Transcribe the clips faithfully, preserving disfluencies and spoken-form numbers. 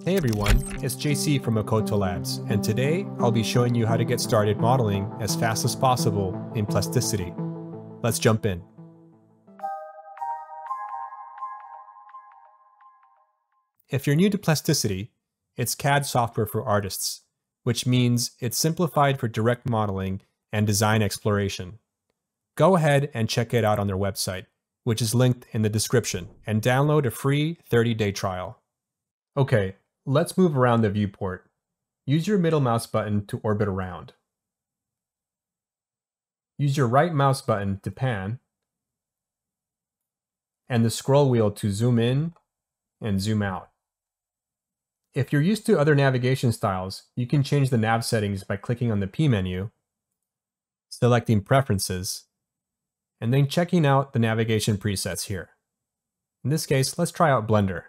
Hey everyone, it's J C from Okoto Labs, and today I'll be showing you how to get started modeling as fast as possible in Plasticity. Let's jump in. If you're new to Plasticity, it's C A D software for artists, which means it's simplified for direct modeling and design exploration. Go ahead and check it out on their website, which is linked in the description, and download a free thirty day trial. Okay, let's move around the viewport. Use your middle mouse button to orbit around. Use your right mouse button to pan, and the scroll wheel to zoom in and zoom out. If you're used to other navigation styles, you can change the nav settings by clicking on the P menu, selecting Preferences, and then checking out the navigation presets here. In this case, let's try out Blender.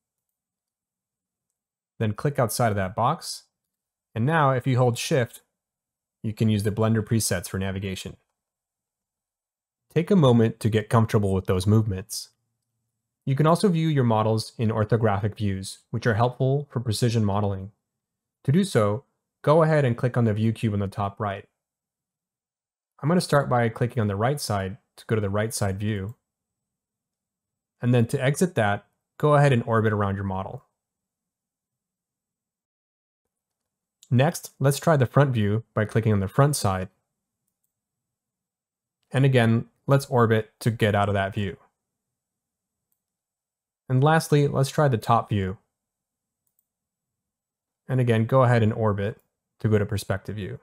Then click outside of that box, and now if you hold Shift, you can use the Blender presets for navigation. Take a moment to get comfortable with those movements. You can also view your models in orthographic views, which are helpful for precision modeling. To do so, go ahead and click on the view cube on the top right. I'm going to start by clicking on the right side to go to the right side view. And then to exit that, go ahead and orbit around your model. Next, let's try the front view by clicking on the front side. And again, let's orbit to get out of that view. And lastly, let's try the top view. And again, go ahead and orbit to go to perspective view.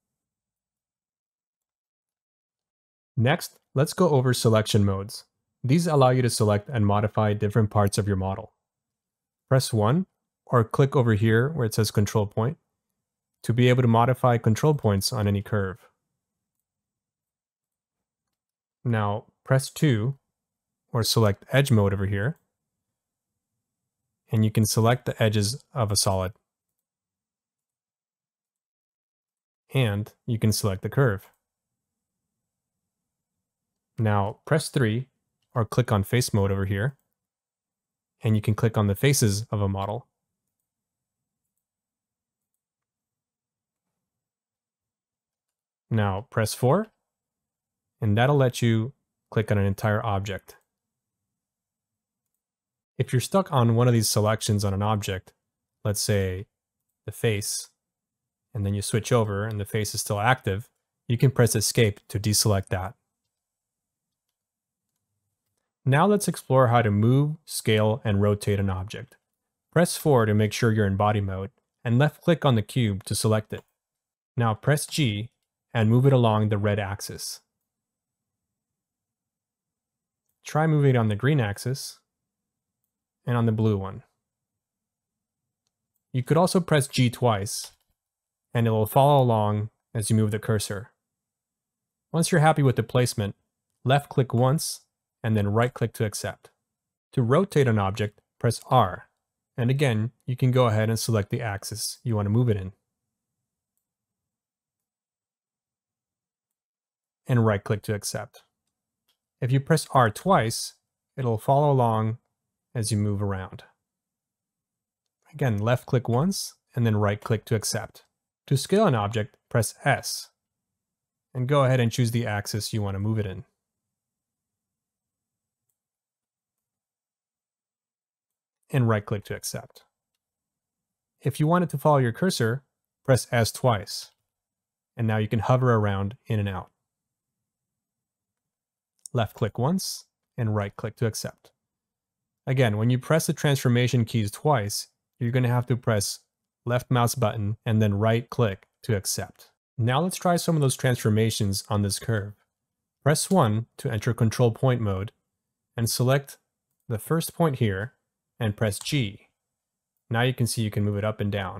Next, let's go over selection modes. These allow you to select and modify different parts of your model. Press one, or click over here where it says control point, to be able to modify control points on any curve. Now, press two, or select edge mode over here, and you can select the edges of a solid. And you can select the curve. Now press three, or click on face mode over here, and you can click on the faces of a model. Now press four, and that'll let you click on an entire object. If you're stuck on one of these selections on an object, let's say the face, and then you switch over and the face is still active, you can press escape to deselect that. Now let's explore how to move, scale, and rotate an object. Press four to make sure you're in body mode, and left click on the cube to select it. Now press G and move it along the red axis. Try moving it on the green axis, and on the blue one. You could also press G twice, and it will follow along as you move the cursor. Once you're happy with the placement, left click once, and then right click to accept. To rotate an object, press R, and again, you can go ahead and select the axis you want to move it in. And right click to accept. If you press R twice, it'll follow along as you move around. Again, left click once, and then right click to accept. To scale an object, press S, and go ahead and choose the axis you want to move it in. And right click to accept. If you want it to follow your cursor, press S twice, and now you can hover around in and out. Left click once, and right click to accept. Again, when you press the transformation keys twice, you're going to have to press left mouse button and then right click to accept. Now let's try some of those transformations on this curve. Press one to enter control point mode, and select the first point here, and press G. Now you can see you can move it up and down.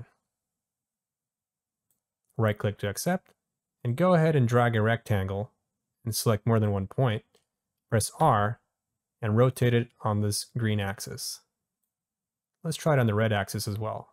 Right click to accept, and go ahead and drag a rectangle and select more than one point. Press R, and rotate it on this green axis. Let's try it on the red axis as well.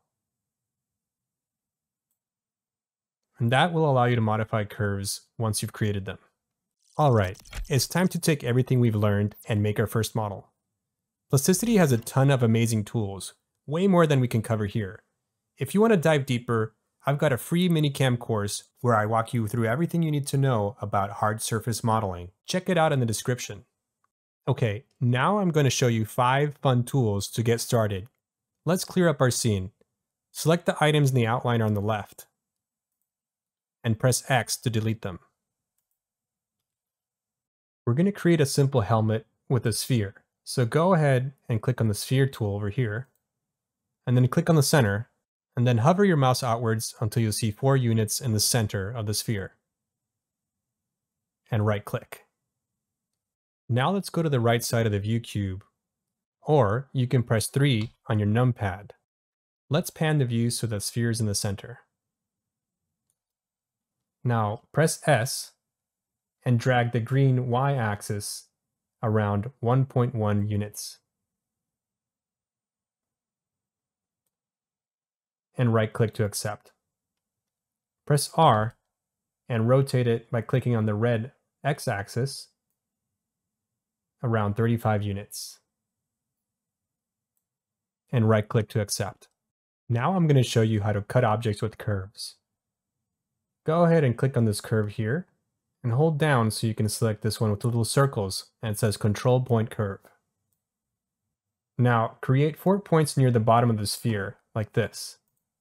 And that will allow you to modify curves once you've created them. Alright, it's time to take everything we've learned and make our first model. Plasticity has a ton of amazing tools, way more than we can cover here. If you want to dive deeper, I've got a free minicam course where I walk you through everything you need to know about hard surface modeling. Check it out in the description. Okay, now I'm going to show you five fun tools to get started. Let's clear up our scene. Select the items in the outliner on the left and press X to delete them. We're going to create a simple helmet with a sphere. So go ahead and click on the sphere tool over here, and then click on the center, and then hover your mouse outwards until you see four units in the center of the sphere. And right click. Now let's go to the right side of the view cube, or you can press three on your numpad. Let's pan the view so the sphere is in the center. Now press S and drag the green y-axis around one point one units. And right-click to accept. Press R and rotate it by clicking on the red x-axis around thirty-five units. And right-click to accept. Now I'm going to show you how to cut objects with curves. Go ahead and click on this curve here, and hold down so you can select this one with little circles, and it says Control Point Curve. Now, create four points near the bottom of the sphere, like this.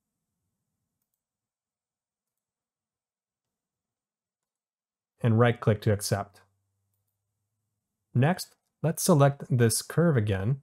And right-click to accept. Next, let's select this curve again,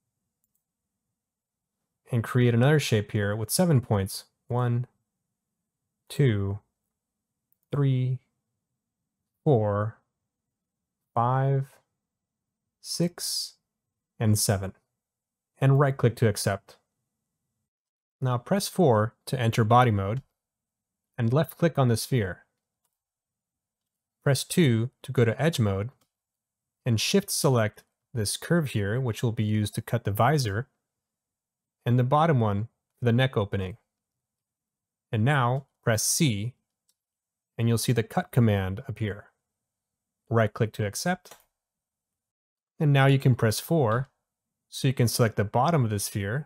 and create another shape here with seven points. One, two, three, four, five, six, and seven. And right-click to accept. Now press four to enter body mode, and left-click on the sphere. Press two to go to edge mode, and shift-select this curve here, which will be used to cut the visor, and the bottom one for the neck opening. And now press C, and you'll see the cut command appear. Right-click to accept. And now you can press four, so you can select the bottom of the sphere,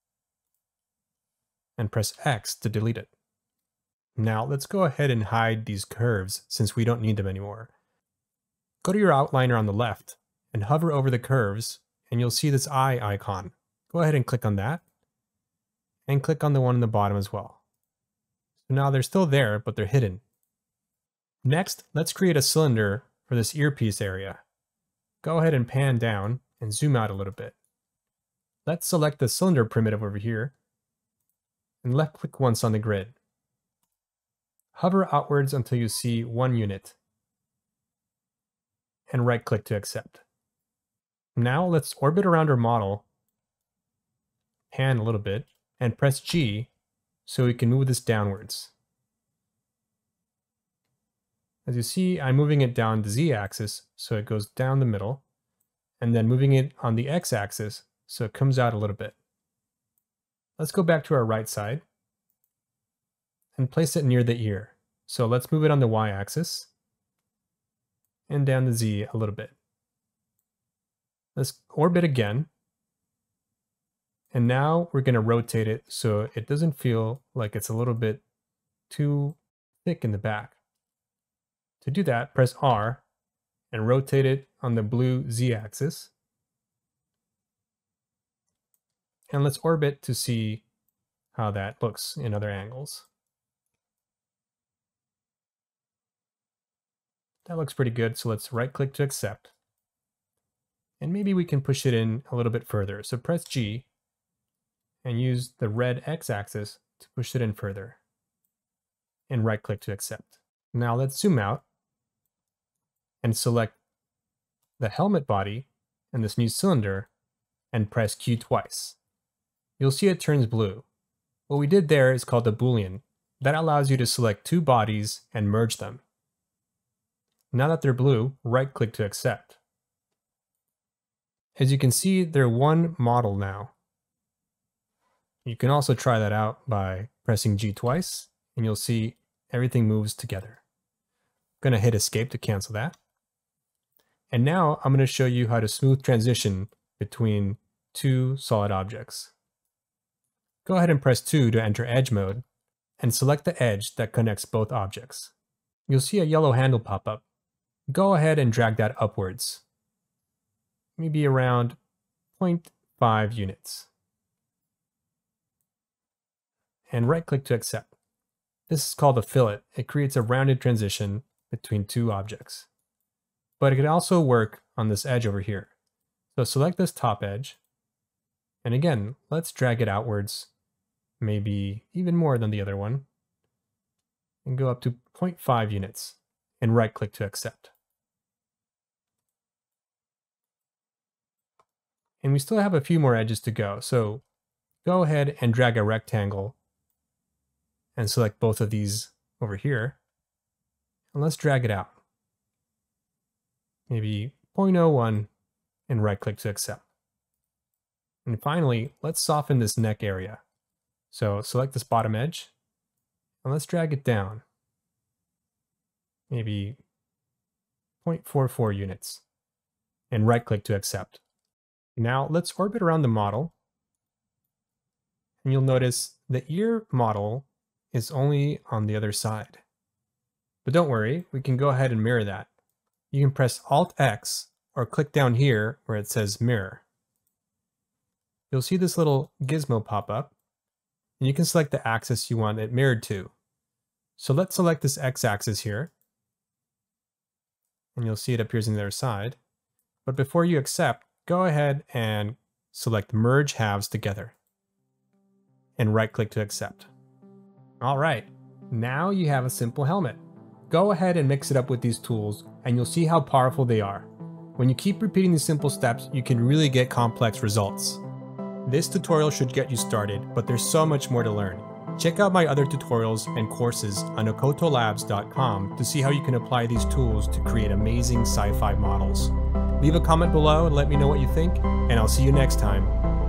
and press X to delete it. Now let's go ahead and hide these curves since we don't need them anymore. Go to your outliner on the left, and hover over the curves, and you'll see this eye icon. Go ahead and click on that, and click on the one in the bottom as well. So now they're still there, but they're hidden. Next, let's create a cylinder for this earpiece area. Go ahead and pan down and zoom out a little bit. Let's select the cylinder primitive over here, and left click once on the grid. Hover outwards until you see one unit, and right click to accept. Now let's orbit around our model, pan a little bit, and press G so we can move this downwards. As you see, I'm moving it down the z-axis, so it goes down the middle, and then moving it on the x-axis, so it comes out a little bit. Let's go back to our right side, and place it near the ear. So let's move it on the y-axis, and down the z a little bit. Let's orbit again, and now we're going to rotate it so it doesn't feel like it's a little bit too thick in the back. To do that, press R and rotate it on the blue z-axis. And let's orbit to see how that looks in other angles. That looks pretty good, so let's right-click to accept. And maybe we can push it in a little bit further. So press G and use the red x-axis to push it in further. And right-click to accept. Now let's zoom out and select the helmet body and this new cylinder and press Q twice. You'll see it turns blue. What we did there is called a Boolean. That allows you to select two bodies and merge them. Now that they're blue, right-click to accept. As you can see, they're one model now. You can also try that out by pressing G twice, and you'll see everything moves together. I'm going to hit escape to cancel that. And now I'm going to show you how to smooth transition between two solid objects. Go ahead and press two to enter edge mode, and select the edge that connects both objects. You'll see a yellow handle pop up. Go ahead and drag that upwards, maybe around zero point five units. And right-click to accept. This is called a fillet. It creates a rounded transition between two objects. But it can also work on this edge over here. So select this top edge, and again, let's drag it outwards, maybe even more than the other one, and go up to zero point five units, and right-click to accept. And we still have a few more edges to go, so go ahead and drag a rectangle and select both of these over here, and let's drag it out. Maybe zero point zero one, and right-click to accept. And finally, let's soften this neck area. So select this bottom edge, and let's drag it down, maybe zero point four four units, and right-click to accept. Now let's orbit around the model, and you'll notice the ear model is only on the other side. But don't worry, we can go ahead and mirror that. You can press Alt X or click down here where it says Mirror. You'll see this little gizmo pop up, and you can select the axis you want it mirrored to. So let's select this X-axis here, and you'll see it appears on the other side. But before you accept, go ahead and select Merge Halves Together, and right-click to accept. All right, now you have a simple helmet. Go ahead and mix it up with these tools, and you'll see how powerful they are. When you keep repeating these simple steps, you can really get complex results. This tutorial should get you started, but there's so much more to learn. Check out my other tutorials and courses on okoto labs dot com to see how you can apply these tools to create amazing sci-fi models. Leave a comment below and let me know what you think, and I'll see you next time.